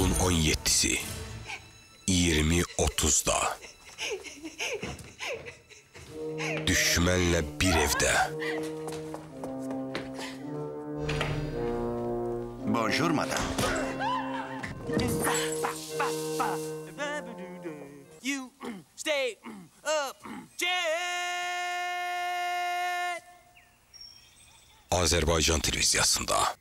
İyulun 17'si 20:30'da düşmənlə bir evdə. Bonjour, madame. You stay up, Jet. Azərbaycan televiziyasında.